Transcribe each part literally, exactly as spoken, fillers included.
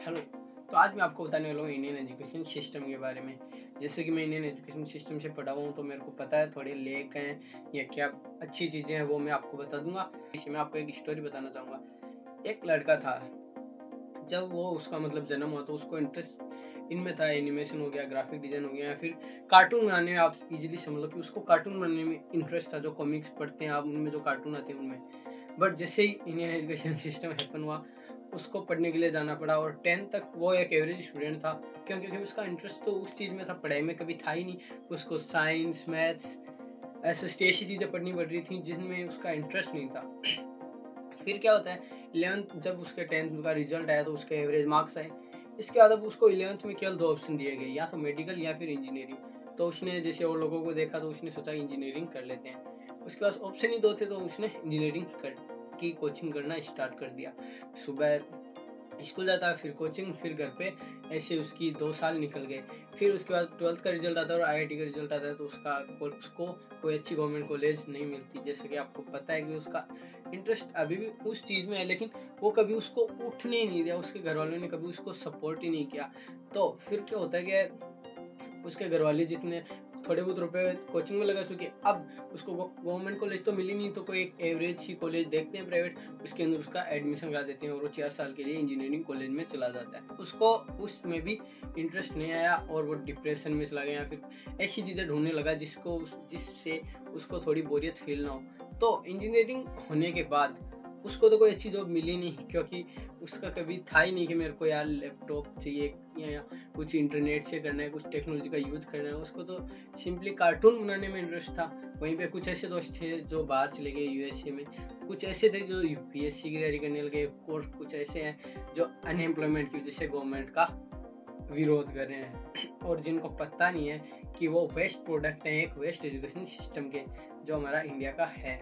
Hello. तो आज मैं आपको बताने वाला हूँ इंडियन एजुकेशन सिस्टम के बारे में। जैसे कि मैं इंडियन एजुकेशन सिस्टम से पढ़ा हूँ तो मेरे को पता है थोड़े लेक हैं या क्या अच्छी चीज़ें हैं वो मैं आपको बता दूंगा। इसे मैं आपको एक स्टोरी बताना चाहूँगा। एक लड़का था, जब वो उसका मतलब जन्म हुआ तो उसको इंटरेस्ट इनमें था, एनिमेशन हो गया, ग्राफिक डिजाइन हो गया या फिर कार्टून बनाने में। आप इजीली समझ लो कि उसको कार्टून बनाने में इंटरेस्ट था। जो कॉमिक्स पढ़ते हैं आप, उनमें जो कार्टून आते हैं उनमें। बट जैसे ही इंडियन एजुकेशन सिस्टम हैपन हुआ, उसको पढ़ने के लिए जाना पड़ा और टेंथ तक वो एक एवरेज स्टूडेंट था। क्यों? क्योंकि उसका इंटरेस्ट तो उस चीज़ में था, पढ़ाई में कभी था ही नहीं। उसको साइंस, मैथ्स, ऐसे ऐसी चीज़ें पढ़नी पड़ रही थी जिनमें उसका इंटरेस्ट नहीं था। फिर क्या होता है, इलेवंथ जब उसके टेंथ का रिजल्ट आया तो उसके एवरेज मार्क्स आए। इसके बाद अब उसको इलेवंथ में केवल दो ऑप्शन दिए गए, या तो मेडिकल या फिर इंजीनियरिंग। तो उसने जैसे और लोगों को देखा तो उसने सोचा इंजीनियरिंग कर लेते हैं। उसके पास ऑप्शन ही दो थे तो उसने इंजीनियरिंग कर की कोचिंग करना स्टार्ट कर दिया। सुबह स्कूल जाता है, फिर कोचिंग, फिर घर पे। ऐसे उसकी दो साल निकल गए। फिर उसके बाद ट्वेल्थ का रिजल्ट आता है और आईआईटी का रिजल्ट आता है तो उसका उसको कोई अच्छी गवर्नमेंट कॉलेज नहीं मिलती। जैसे कि आपको पता है कि उसका इंटरेस्ट अभी भी उस चीज़ में है, लेकिन वो कभी उसको उठने ही नहीं दिया। उसके घर वालों ने कभी उसको सपोर्ट ही नहीं किया। तो फिर क्या होता है कि उसके घर वाले जितने थोड़े बहुत रुपए कोचिंग में लगा चुके, अब उसको गवर्नमेंट कॉलेज तो मिली नहीं तो कोई एक एवरेज सी कॉलेज देखते हैं प्राइवेट, उसके अंदर उसका एडमिशन करा देते हैं और वो चार साल के लिए इंजीनियरिंग कॉलेज में चला जाता है। उसको उसमें भी इंटरेस्ट नहीं आया और वो डिप्रेशन में चला गया, फिर ऐसी चीज़ें ढूंढने लगा जिसको जिससे उसको थोड़ी बोरियत फील ना हो। तो इंजीनियरिंग होने के बाद उसको तो कोई अच्छी जॉब मिली नहीं, क्योंकि उसका कभी था ही नहीं कि मेरे को यार लैपटॉप चाहिए या, या कुछ इंटरनेट से करना है, कुछ टेक्नोलॉजी का यूज करना है। उसको तो सिंपली कार्टून बनाने में इंटरेस्ट था। वहीं पे कुछ ऐसे दोस्त थे जो बाहर चले गए यूएसए में, कुछ ऐसे थे जो यूपीएससी की तैयारी करने लगे, और कुछ ऐसे हैं जो अनएम्प्लॉयमेंट की वजह से गवर्नमेंट का विरोध कर रहे हैं और जिनको पता नहीं है कि वो वेस्ट प्रोडक्ट है एक वेस्ट एजुकेशन सिस्टम के, जो हमारा इंडिया का है।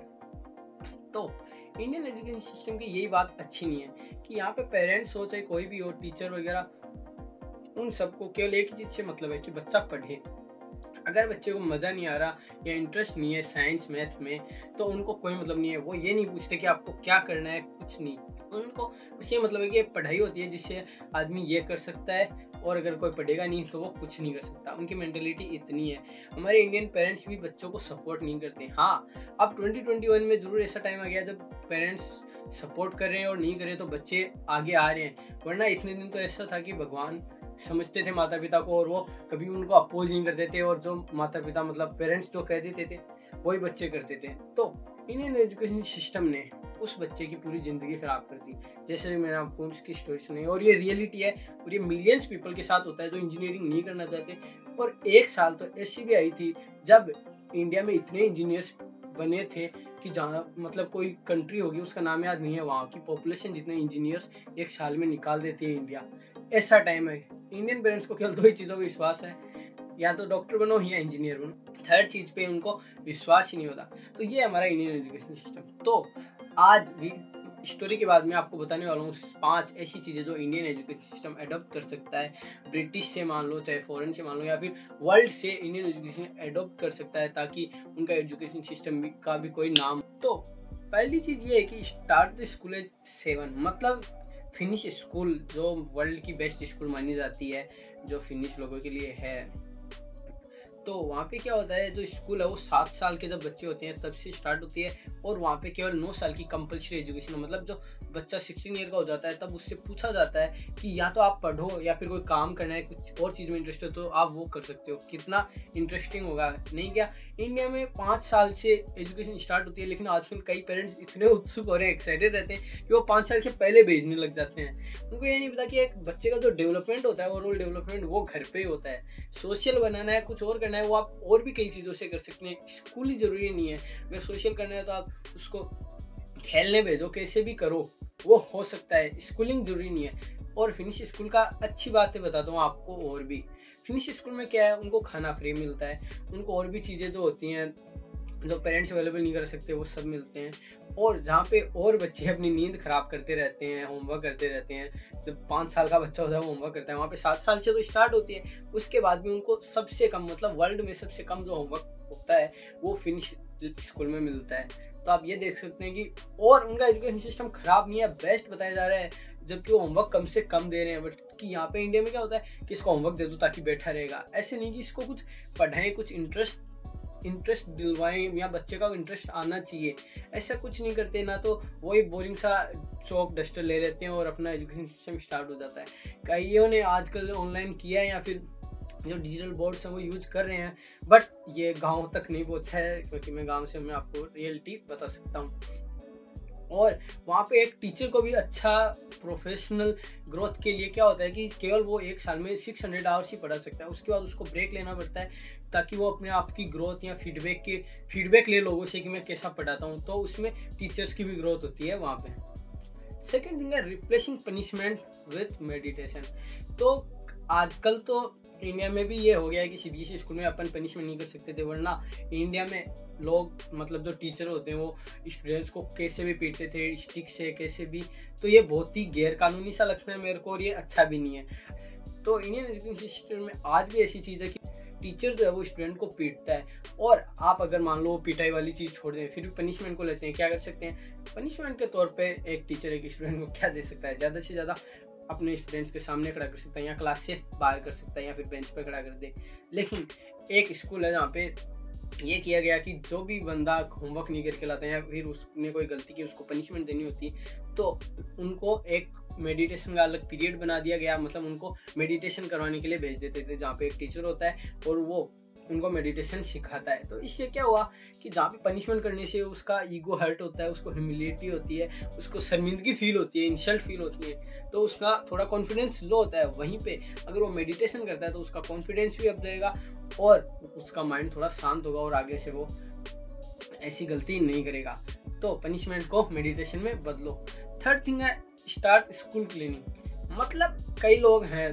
तो इंडियन एजुकेशन सिस्टम की यही बात अच्छी नहीं है कि यहाँ पे पेरेंट्स हो चाहे कोई भी हो, टीचर वगैरह, उन सबको केवल एक ही चीज से मतलब है कि बच्चा पढ़े। अगर बच्चे को मजा नहीं आ रहा या इंटरेस्ट नहीं है साइंस मैथ में, तो उनको कोई मतलब नहीं है। वो ये नहीं पूछते कि आपको क्या करना है, कुछ नहीं। उनको बस ये मतलब है कि पढ़ाई होती है जिससे आदमी ये कर सकता है, और अगर कोई पढ़ेगा नहीं तो वो कुछ नहीं कर सकता। उनकी मेंटेलिटी इतनी है। हमारे इंडियन पेरेंट्स भी बच्चों को सपोर्ट नहीं करते। हाँ, अब ट्वेंटी ट्वेंटी वन में जरूर ऐसा टाइम आ गया जब पेरेंट्स सपोर्ट कर रहे हैं और नहीं कर रहे तो बच्चे आगे आ रहे हैं। वरना इतने दिन तो ऐसा था कि भगवान समझते थे माता पिता को और वो कभी उनको अपोज नहीं करते थे, और जो माता पिता मतलब पेरेंट्स जो कह देते थे वही बच्चे करते थे। तो इंडियन एजुकेशन सिस्टम ने उस बच्चे की पूरी जिंदगी खराब कर दी। जैसे मैंने आपको उसकी स्टोरी सुनाई और ये रियलिटी है, और ये मिलियंस पीपल के साथ होता है जो इंजीनियरिंग नहीं करना चाहते। और एक साल तो ऐसी भी आई थी जब इंडिया में इतने इंजीनियर्स बने थे कि जहाँ मतलब कोई कंट्री होगी उसका नाम याद नहीं है, वहाँ की पॉपुलेशन जितने इंजीनियर्स एक साल में निकाल देती है इंडिया। ऐसा टाइम है। इंडियन पेरेंट्स को केवल दो ही चीज़ों पर विश्वास है, या तो डॉक्टर बनो या इंजीनियर बनो। थर्ड चीज पे उनको विश्वास ही नहीं होता। तो ये हमारा इंडियन एजुकेशन सिस्टम। तो आज भी स्टोरी के बाद मैं आपको बताने वाला हूँ पांच ऐसी चीजें जो इंडियन एजुकेशन सिस्टम एडॉप्ट कर सकता है। ब्रिटिश से मान लो, चाहे फॉरेन से मान लो, या फिर वर्ल्ड से इंडियन एजुकेशन एडॉप्ट कर सकता है ताकि उनका एजुकेशन सिस्टम का भी कोई नाम। तो पहली चीज ये है कि start the school age seven, मतलब फिनिश स्कूल, जो वर्ल्ड की बेस्ट स्कूल मानी जाती है, जो फिनिश लोगों के लिए है। तो वहाँ पे क्या होता है, जो स्कूल है वो सात साल के जब बच्चे होते हैं तब से स्टार्ट होती है, और वहाँ पे केवल नौ साल की कंपलसरी एजुकेशन, मतलब जो बच्चा सिक्सटीन ईयर का हो जाता है तब उससे पूछा जाता है कि या तो आप पढ़ो या फिर कोई काम करना है, कुछ और चीज़ में इंटरेस्ट है तो आप वो कर सकते हो। कितना इंटरेस्टिंग होगा नहीं क्या? इंडिया में पाँच साल से एजुकेशन स्टार्ट होती है, लेकिन आजकल कई पेरेंट्स इतने उत्सुक हो रहे हैं, एक्साइटेड रहते हैं कि वो पाँच साल से पहले भेजने लग जाते हैं। उनको ये नहीं पता कि एक बच्चे का जो डेवलपमेंट होता है, ओवरऑल डेवलपमेंट, वो घर पे ही होता है। सोशल बनाना है, कुछ और करना है, वो आप और भी कई चीज़ों से कर सकते हैं। स्कूल ही जरूरी नहीं है। अगर सोशल करना है तो आप उसको खेलने भेजो, कैसे भी करो, वो हो सकता है। स्कूलिंग जरूरी नहीं है। और फिनिश स्कूल का अच्छी बातें बताता हूँ आपको। और भी फिनिश स्कूल में क्या है, उनको खाना फ्री मिलता है, उनको और भी चीज़ें जो होती हैं जो पेरेंट्स अवेलेबल नहीं कर सकते वो सब मिलते हैं। और जहाँ पे और बच्चे अपनी नींद खराब करते रहते हैं, होमवर्क करते रहते हैं, जब पाँच साल का बच्चा होता है वो होमवर्क करता है, वहाँ पे सात साल से तो स्टार्ट होती है। उसके बाद भी उनको सबसे कम, मतलब वर्ल्ड में सबसे कम जो होमवर्क होता है वो फिनिश स्कूल में मिलता है। तो आप ये देख सकते हैं कि और उनका एजुकेशन सिस्टम खराब नहीं है, बेस्ट बताया जा रहा है। जबकि वो होमवर्क कम से कम दे रहे हैं। बट कि यहाँ पे इंडिया में क्या होता है कि इसको होमवर्क दे दो ताकि बैठा रहेगा, ऐसे नहीं कि इसको कुछ पढ़ाएं, कुछ इंटरेस्ट इंटरेस्ट दिलवाएं, या बच्चे का इंटरेस्ट आना चाहिए, ऐसा कुछ नहीं करते ना। तो वही बोरिंग सा चौक डस्टर ले लेते हैं और अपना एजुकेशन सिस्टम स्टार्ट हो जाता है। कईयों ने आजकल ऑनलाइन किया है या फिर जो डिजिटल बोर्ड्स हैं वो यूज कर रहे हैं, बट ये गांव तक नहीं पहुंचा है, क्योंकि मैं गांव से मैं आपको रियलिटी बता सकता हूँ। और वहाँ पे एक टीचर को भी अच्छा प्रोफेशनल ग्रोथ के लिए क्या होता है कि केवल वो एक साल में सिक्स हंड्रेड आवर्स ही पढ़ा सकता है, उसके बाद उसको ब्रेक लेना पड़ता है ताकि वो अपने आप की ग्रोथ या फीडबैक के फीडबैक ले लोगों से कि मैं कैसा पढ़ाता हूँ। तो उसमें टीचर्स की भी ग्रोथ होती है वहाँ पे। सेकेंड थिंग है रिप्लेसिंग पनिशमेंट विथ मेडिटेशन। तो आजकल तो इंडिया में भी ये हो गया है कि सीबीएसई स्कूल में अपन पनिशमेंट नहीं कर सकते थे, वरना इंडिया में लोग मतलब जो टीचर होते हैं वो स्टूडेंट्स को कैसे भी पीटते थे, स्टिक से कैसे भी। तो ये बहुत ही गैर कानूनी सा लगता है मेरे को, और ये अच्छा भी नहीं है। तो इंडियन एजुकेशन सिस्टम में आज भी ऐसी चीज़ है कि टीचर जो है वो स्टूडेंट को पीटता है, और आप अगर मान लो पिटाई वाली चीज़ छोड़ दें फिर भी पनिशमेंट को लेते हैं। क्या कर सकते हैं पनिशमेंट के तौर पे? एक टीचर एक स्टूडेंट को क्या दे सकता है? ज़्यादा से ज़्यादा अपने स्टूडेंट्स के सामने खड़ा कर सकता है, या क्लास से बाहर कर सकता है, या फिर बेंच पे खड़ा कर दे। लेकिन एक स्कूल है जहाँ पे ये किया गया कि जो भी बंदा होमवर्क नहीं करके लाता है या फिर उसने कोई गलती की उसको पनिशमेंट देनी होती, तो उनको एक मेडिटेशन का अलग पीरियड बना दिया गया। मतलब उनको मेडिटेशन करवाने के लिए भेज देते थे, जहाँ पे एक टीचर होता है और वो उनको मेडिटेशन सिखाता है। तो इससे क्या हुआ कि जहाँ पे पनिशमेंट करने से उसका ईगो हर्ट होता है, उसको ह्यूमिलिटी होती है, उसको शर्मिंदगी फील होती है, इंसल्ट फील होती है, तो उसका थोड़ा कॉन्फिडेंस लो होता है। वहीं पे अगर वो मेडिटेशन करता है तो उसका कॉन्फिडेंस भी अप जाएगा और उसका माइंड थोड़ा शांत होगा और आगे से वो ऐसी गलती नहीं करेगा। तो पनिशमेंट को मेडिटेशन में बदलो। थर्ड थिंग है स्टार्ट स्कूल क्लीनिंग। मतलब कई लोग हैं,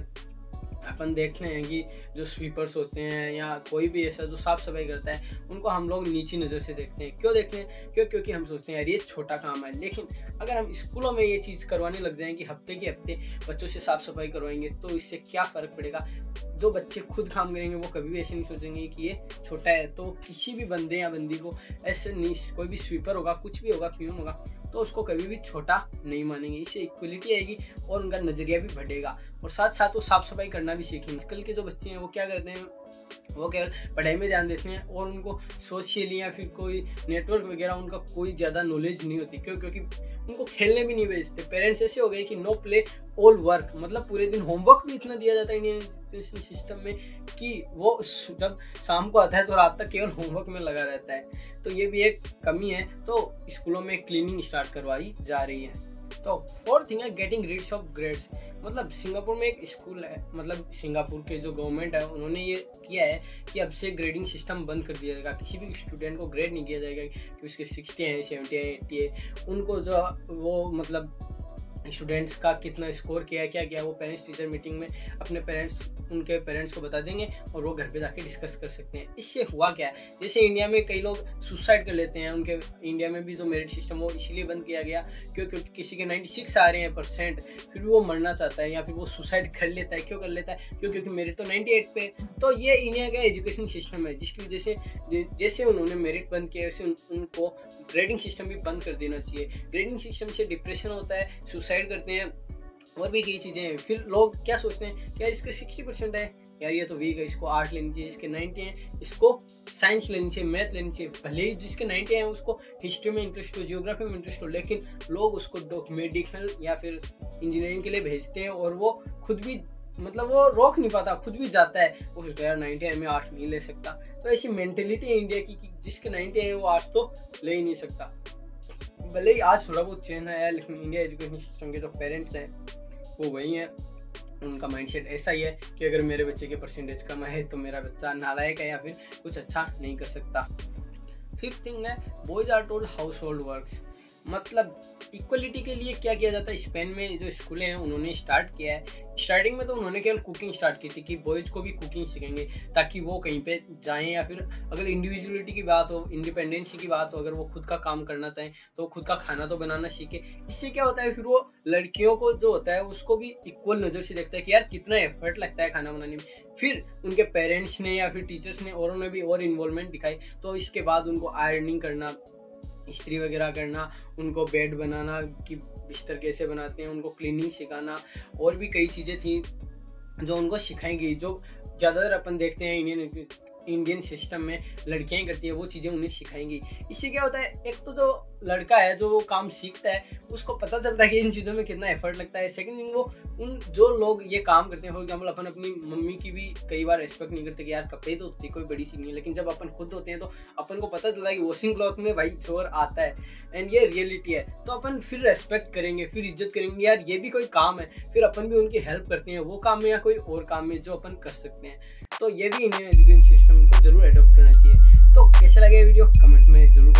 अपन देखते हैं कि जो स्वीपर्स होते हैं या कोई भी ऐसा जो साफ सफाई करता है, उनको हम लोग नीची नज़र से देखते हैं। क्यों देखते हैं? क्यों? क्योंकि हम सोचते हैं यार ये छोटा काम है। लेकिन अगर हम स्कूलों में ये चीज़ करवाने लग जाएं कि हफ्ते के हफ्ते बच्चों से साफ सफाई करवाएंगे, तो इससे क्या फ़र्क पड़ेगा? जो बच्चे खुद काम करेंगे वो कभी भी ऐसे नहीं सोचेंगे कि ये छोटा है। तो किसी भी बंदे या बंदी को ऐसे नहीं, कोई भी स्वीपर होगा, कुछ भी होगा, क्लीनर होगा, तो उसको कभी भी छोटा नहीं मानेंगे। इससे इक्वलिटी आएगी और उनका नज़रिया भी बढ़ेगा, और साथ साथ वो साफ सफाई करना भी सीखेंगे। आजकल के जो बच्चे हैं वो क्या करते हैं, वो केवल पढ़ाई में ध्यान देते हैं और उनको सोशली या फिर कोई नेटवर्क वगैरह उनका कोई ज़्यादा नॉलेज नहीं होती। क्यों? क्योंकि उनको खेलने भी नहीं भेजते। पेरेंट्स ऐसे हो गए कि नो प्ले ऑल वर्क, मतलब पूरे दिन होमवर्क भी इतना दिया जाता है इंडियन एजुकेशन सिस्टम में कि वो जब शाम को आता है तो रात तक केवल होमवर्क में लगा रहता है। तो ये भी एक कमी है। तो स्कूलों में क्लीनिंग स्टार्ट करवाई जा रही है। तो फोर्थ थिंग है गेटिंग रिड्स ऑफ ग्रेड्स। मतलब सिंगापुर में एक स्कूल है, मतलब सिंगापुर के जो गवर्नमेंट है उन्होंने ये किया है कि अब से ग्रेडिंग सिस्टम बंद कर दिया जाएगा। किसी भी स्टूडेंट को ग्रेड नहीं किया जाएगा कि उसके सिक्सटी है, सेवेंटी है, एट्टी है। उनको जो वो मतलब स्टूडेंट्स का कितना स्कोर किया है, क्या किया, वो पेरेंट्स टीचर मीटिंग में अपने पेरेंट्स उनके पेरेंट्स को बता देंगे और वो घर पे जाके डिस्कस कर सकते हैं। इससे हुआ क्या है, जैसे इंडिया में कई लोग सुसाइड कर लेते हैं, उनके इंडिया में भी जो मेरिट सिस्टम वो इसलिए बंद किया गया क्यों? क्योंकि किसी के छियानवे आ रहे हैं परसेंट, फिर भी वो मरना चाहता है या फिर वो सुसाइड कर लेता है। क्यों कर लेता है? क्यों? क्योंकि मेरिट तो अट्ठानवे पे। तो ये इंडिया का एजुकेशन सिस्टम है जिसकी वजह से जैसे उन्होंने मेरिट बंद किया वैसे उन, उनको ग्रेडिंग सिस्टम भी बंद कर देना चाहिए। ग्रेडिंग सिस्टम से डिप्रेशन होता है, सुसाइड करते हैं और भी कई चीज़ें हैं। फिर लोग क्या सोचते हैं कि यार इसके साठ परसेंट है, यार ये तो वीक है, इसको आर्ट लेनी चाहिए, इसके नब्बे हैं, इसको साइंस लेनी चाहिए, मैथ लेनी चाहिए। भले ही जिसके नब्बे हैं उसको हिस्ट्री में इंटरेस्ट हो, जियोग्राफी में इंटरेस्ट हो, लेकिन लोग उसको मेडिकल या फिर इंजीनियरिंग के लिए भेजते हैं और वो खुद भी मतलब वो रोक नहीं पाता, खुद भी जाता है। वो सोचता है यार नब्बे है, मैं आर्ट नहीं ले सकता। तो ऐसी मेंटेलिटी है इंडिया की कि जिसके नब्बे है वो आर्ट तो ले ही नहीं सकता। भले ही आज थोड़ा बहुत चेंज आया है, लेकिन इंडिया एजुकेशन सिस्टम के जो पेरेंट्स हैं वो वही हैं। उनका माइंडसेट ऐसा ही है कि अगर मेरे बच्चे के परसेंटेज कम है तो मेरा बच्चा नालायक है या फिर कुछ अच्छा नहीं कर सकता। फिफ्थ थिंग है boys are told household works. मतलब इक्वलिटी के लिए क्या किया जाता है, स्पेन में जो स्कूलें हैं उन्होंने स्टार्ट किया है। स्टार्टिंग में तो उन्होंने केवल कुकिंग स्टार्ट की थी कि बॉयज को भी कुकिंग सीखेंगे ताकि वो कहीं पे जाएं, या फिर अगर इंडिविजुअलिटी की बात हो, इंडिपेंडेंसी की बात हो, अगर वो खुद का काम करना चाहें तो खुद का खाना तो बनाना सीखे। इससे क्या होता है, फिर वो लड़कियों को जो होता है उसको भी इक्वल नज़र से देखता है कि यार कितना एफर्ट लगता है खाना बनाने में। फिर उनके पेरेंट्स ने या फिर टीचर्स ने और उन्हें भी और इन्वॉल्वमेंट दिखाई, तो इसके बाद उनको आयरनिंग करना इस्त्री वगैरह करना, उनको बेड बनाना कि बिस्तर कैसे बनाते हैं, उनको क्लीनिंग सिखाना, और भी कई चीज़ें थी जो उनको सिखाई गई, जो ज़्यादातर अपन देखते हैं इंडियन इंडियन सिस्टम में लड़कियां ही करती है, वो चीज़ें उन्हें सिखाएंगी। इससे क्या होता है, एक तो जो लड़का है जो वो काम सीखता है उसको पता चलता है कि इन चीज़ों में कितना एफर्ट लगता है। सेकंड थिंग, वो उन जो लोग ये काम करते हैं, फॉर एग्जाम्पल अपन अपनी मम्मी की भी कई बार रिस्पेक्ट नहीं करते कि यार कपड़े तो होती कोई बड़ी चीज़ नहीं है, लेकिन जब अपन खुद होते हैं तो अपन को पता चलता है कि वॉशिंग क्लॉथ में भाई चोर आता है, एंड ये रियलिटी है। तो अपन फिर रेस्पेक्ट करेंगे, फिर इज्जत करेंगे, यार ये भी कोई काम है, फिर अपन भी उनकी हेल्प करते हैं वो काम में या कोई और काम में जो अपन कर सकते हैं। तो ये भी इंडियन एजुकेशन सिस्टम को जरूर एडॉप्ट करना चाहिए। तो कैसे लगे वीडियो कमेंट में जरूर